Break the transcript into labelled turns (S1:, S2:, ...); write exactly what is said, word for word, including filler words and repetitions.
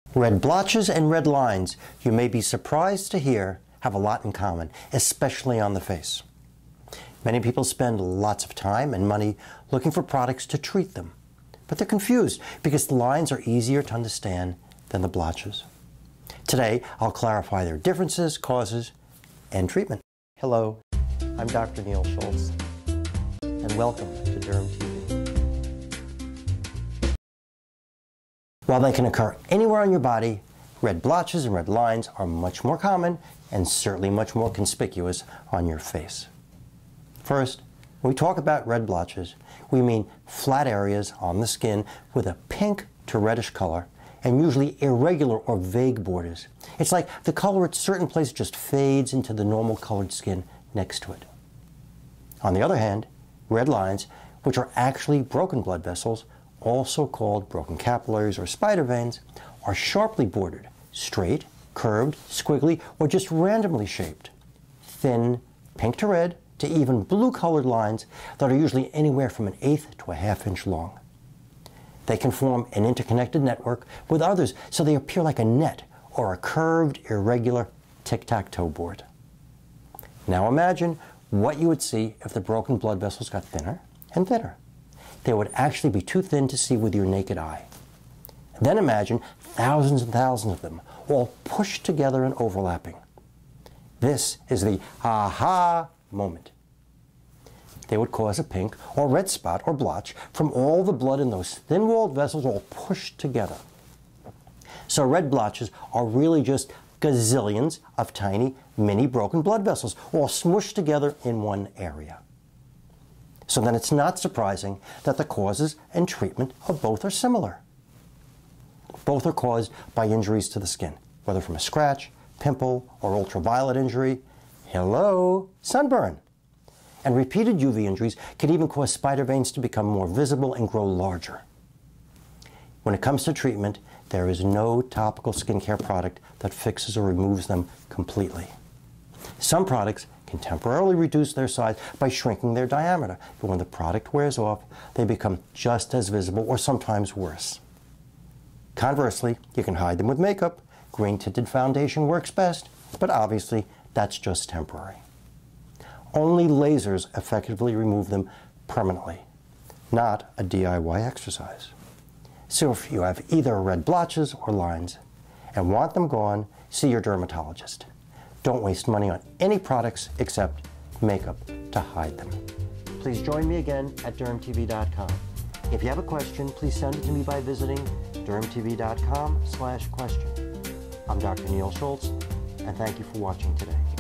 S1: Red blotches and red lines, you may be surprised to hear, have a lot in common, especially on the face. Many people spend lots of time and money looking for products to treat them, but they're confused because the lines are easier to understand than the blotches. Today, I'll clarify their differences, causes, and treatment. Hello, I'm Doctor Neil Schultz, and welcome to DermTV. While they can occur anywhere on your body, red blotches and red lines are much more common and certainly much more conspicuous on your face. First, when we talk about red blotches, we mean flat areas on the skin with a pink to reddish color and usually irregular or vague borders. It's like the color at certain places just fades into the normal colored skin next to it. On the other hand, red lines, which are actually broken blood vessels, also called broken capillaries or spider veins, are sharply bordered, straight, curved, squiggly, or just randomly shaped. Thin, pink to red, to even blue-colored lines that are usually anywhere from an eighth to a half inch long. They can form an interconnected network with others, so they appear like a net or a curved, irregular tic-tac-toe board. Now imagine what you would see if the broken blood vessels got thinner and thinner. They would actually be too thin to see with your naked eye. Then imagine thousands and thousands of them, all pushed together and overlapping. This is the aha moment. They would cause a pink or red spot or blotch from all the blood in those thin-walled vessels all pushed together. So red blotches are really just gazillions of tiny, mini broken blood vessels all smushed together in one area. So then it's not surprising that the causes and treatment of both are similar. Both are caused by injuries to the skin, whether from a scratch, pimple, or ultraviolet injury. Hello, sunburn. And repeated U V injuries can even cause spider veins to become more visible and grow larger. When it comes to treatment, there is no topical skincare product that fixes or removes them completely. Some products can temporarily reduce their size by shrinking their diameter, but when the product wears off, they become just as visible or sometimes worse. Conversely, you can hide them with makeup. Green-tinted foundation works best, but obviously that's just temporary. Only lasers effectively remove them permanently, not a D I Y exercise. So if you have either red blotches or lines and want them gone, see your dermatologist. Don't waste money on any products except makeup to hide them. Please join me again at derm T V dot com. If you have a question, please send it to me by visiting derm T V dot com slash question. I'm Doctor Neil Schultz, and thank you for watching today.